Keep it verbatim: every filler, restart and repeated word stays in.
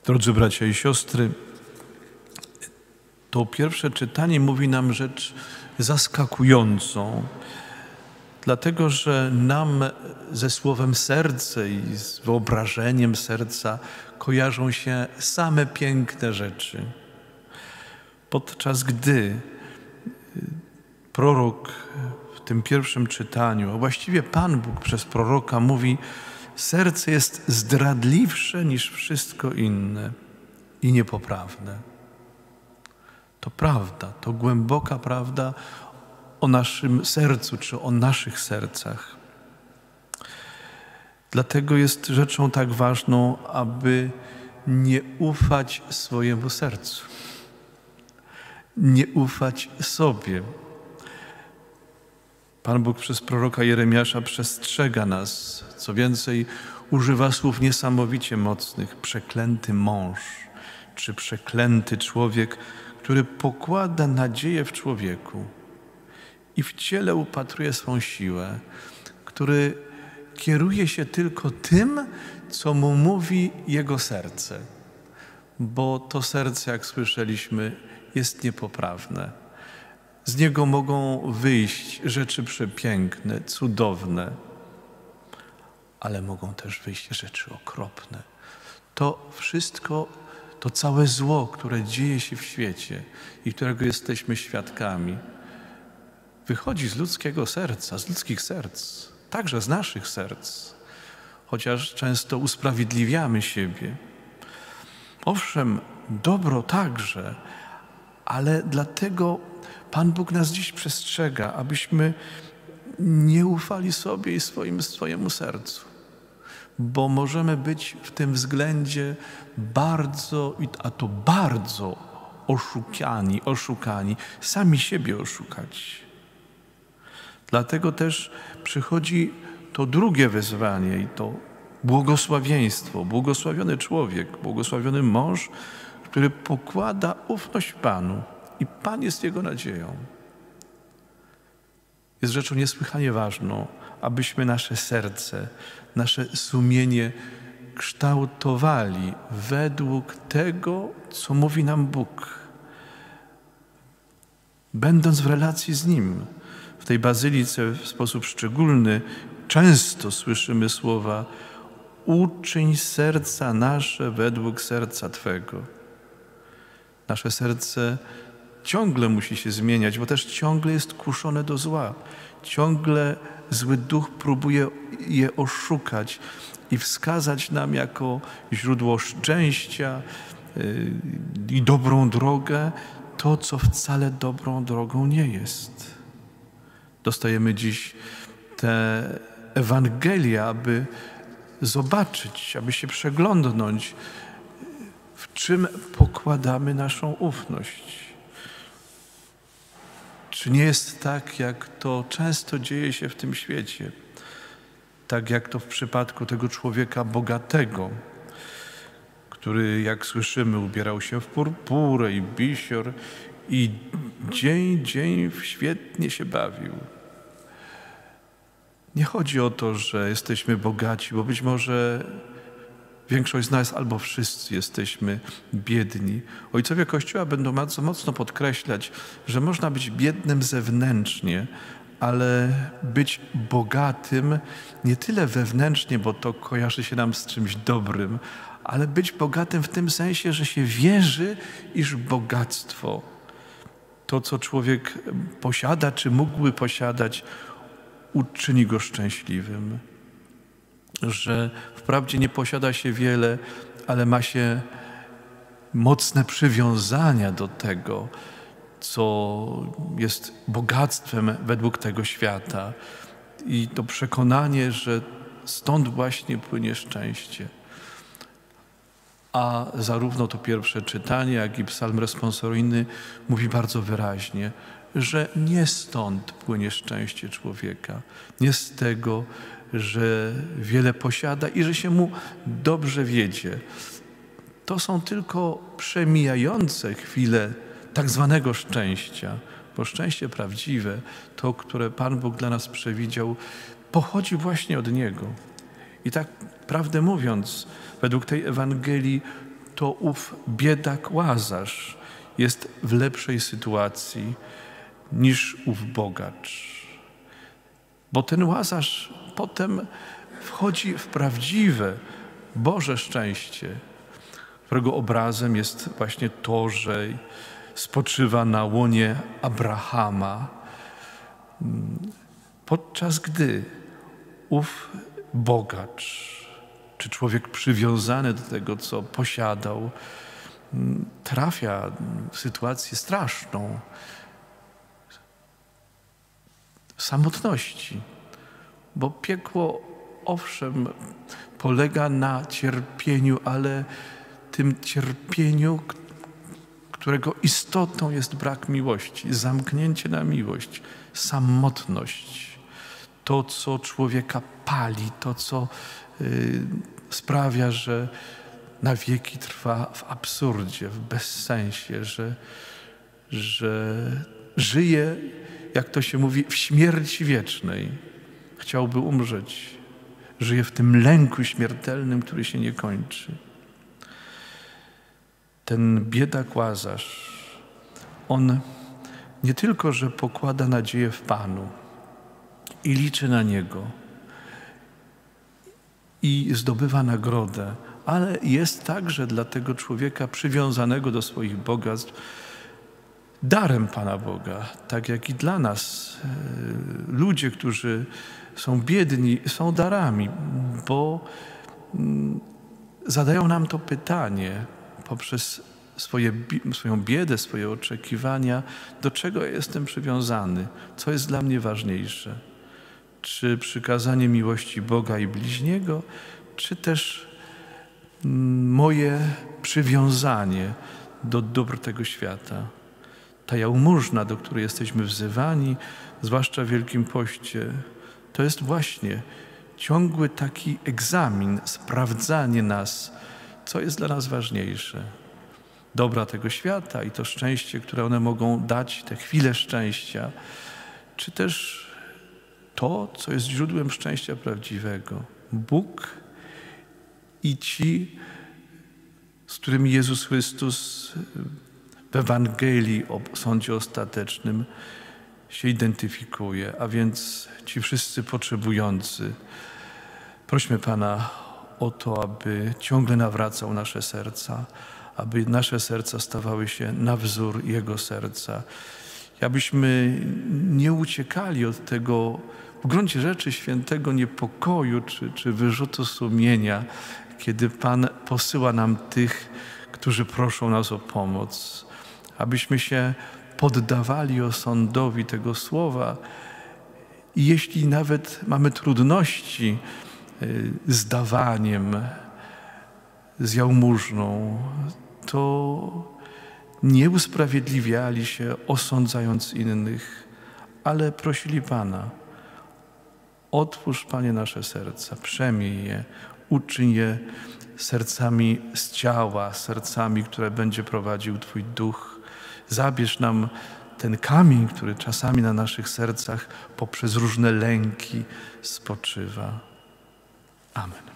Drodzy bracia i siostry, to pierwsze czytanie mówi nam rzecz zaskakującą, dlatego że nam ze słowem serce i z wyobrażeniem serca kojarzą się same piękne rzeczy. Podczas gdy prorok w tym pierwszym czytaniu, a właściwie Pan Bóg przez proroka mówi: serce jest zdradliwsze niż wszystko inne i niepoprawne. To prawda, to głęboka prawda o naszym sercu, czy o naszych sercach. Dlatego jest rzeczą tak ważną, aby nie ufać swojemu sercu, nie ufać sobie. Pan Bóg przez proroka Jeremiasza przestrzega nas. Co więcej, używa słów niesamowicie mocnych. Przeklęty mąż, czy przeklęty człowiek, który pokłada nadzieję w człowieku i w ciele upatruje swą siłę, który kieruje się tylko tym, co mu mówi jego serce, bo to serce, jak słyszeliśmy, jest niepoprawne. Z niego mogą wyjść rzeczy przepiękne, cudowne, ale mogą też wyjść rzeczy okropne. To wszystko, to całe zło, które dzieje się w świecie i którego jesteśmy świadkami, wychodzi z ludzkiego serca, z ludzkich serc, także z naszych serc, chociaż często usprawiedliwiamy siebie. Owszem, dobro także, ale dlatego Pan Bóg nas dziś przestrzega, abyśmy nie ufali sobie i swoim, swojemu sercu, bo możemy być w tym względzie bardzo, a to bardzo oszukani, oszukani, sami siebie oszukać. Dlatego też przychodzi to drugie wyzwanie i to błogosławieństwo, błogosławiony człowiek, błogosławiony mąż, który pokłada ufność Panu i Pan jest jego nadzieją. Jest rzeczą niesłychanie ważną, abyśmy nasze serce, nasze sumienie kształtowali według tego, co mówi nam Bóg. Będąc w relacji z Nim, w tej bazylice w sposób szczególny często słyszymy słowa: uczyń serca nasze według serca Twego. Nasze serce ciągle musi się zmieniać, bo też ciągle jest kuszone do zła. Ciągle zły duch próbuje je oszukać i wskazać nam jako źródło szczęścia i dobrą drogę to, co wcale dobrą drogą nie jest. Dostajemy dziś te Ewangelia, aby zobaczyć, aby się przeglądnąć, w czym pokładamy naszą ufność. Czy nie jest tak, jak to często dzieje się w tym świecie? Tak jak to w przypadku tego człowieka bogatego, który, jak słyszymy, ubierał się w purpurę i bisior i dzień, dzień świetnie się bawił. Nie chodzi o to, że jesteśmy bogaci, bo być może większość z nas albo wszyscy jesteśmy biedni. Ojcowie Kościoła będą bardzo mocno podkreślać, że można być biednym zewnętrznie, ale być bogatym nie tyle wewnętrznie, bo to kojarzy się nam z czymś dobrym, ale być bogatym w tym sensie, że się wierzy, iż bogactwo, to co człowiek posiada, czy mógłby posiadać, uczyni go szczęśliwym. Że wprawdzie nie posiada się wiele, ale ma się mocne przywiązania do tego, co jest bogactwem według tego świata. I to przekonanie, że stąd właśnie płynie szczęście. A zarówno to pierwsze czytanie, jak i psalm responsoryjny mówi bardzo wyraźnie, że nie stąd płynie szczęście człowieka, nie z tego, że wiele posiada i że się mu dobrze wiedzie. To są tylko przemijające chwile tak zwanego szczęścia, bo szczęście prawdziwe, to, które Pan Bóg dla nas przewidział, pochodzi właśnie od Niego. I tak prawdę mówiąc, według tej Ewangelii to ów biedak Łazarz jest w lepszej sytuacji niż ów bogacz. Bo ten Łazarz potem wchodzi w prawdziwe Boże szczęście, którego obrazem jest właśnie to, że spoczywa na łonie Abrahama, podczas gdy ów bogacz, czy człowiek przywiązany do tego, co posiadał, trafia w sytuację straszną samotności, bo piekło owszem polega na cierpieniu, ale tym cierpieniu, którego istotą jest brak miłości, zamknięcie na miłość, samotność, to, co człowieka pali, to, co y, sprawia, że na wieki trwa w absurdzie, w bezsensie, że, że żyje, jak to się mówi, w śmierci wiecznej. Chciałby umrzeć. Żyje w tym lęku śmiertelnym, który się nie kończy. Ten biedak Łazarz, on nie tylko, że pokłada nadzieję w Panu i liczy na Niego i zdobywa nagrodę, ale jest także dla tego człowieka przywiązanego do swoich bogactw darem Pana Boga, tak jak i dla nas. Ludzie, którzy są biedni, są darami, bo zadają nam to pytanie poprzez swoje, swoją biedę, swoje oczekiwania, do czego ja jestem przywiązany, co jest dla mnie ważniejsze. Czy przykazanie miłości Boga i bliźniego, czy też moje przywiązanie do dóbr tego świata. Ta jałmużna, do której jesteśmy wzywani, zwłaszcza w Wielkim Poście, to jest właśnie ciągły taki egzamin, sprawdzanie nas, co jest dla nas ważniejsze. Dobra tego świata i to szczęście, które one mogą dać, te chwile szczęścia, czy też to, co jest źródłem szczęścia prawdziwego. Bóg i ci, z którymi Jezus Chrystus w Ewangelii o sądzie ostatecznym się identyfikuje, a więc ci wszyscy potrzebujący. Prośmy Pana o to, aby ciągle nawracał nasze serca, aby nasze serca stawały się na wzór Jego serca. Abyśmy nie uciekali od tego w gruncie rzeczy świętego niepokoju czy, czy wyrzutu sumienia, kiedy Pan posyła nam tych, którzy proszą nas o pomoc. Abyśmy się poddawali osądowi tego słowa i jeśli nawet mamy trudności z dawaniem, z jałmużną, to nie usprawiedliwiali się, osądzając innych, ale prosili Pana: otwórz, Panie, nasze serca, przemień je, uczyń je sercami z ciała, sercami, które będzie prowadził Twój Duch. Zabierz nam ten kamień, który czasami na naszych sercach poprzez różne lęki spoczywa. Amen.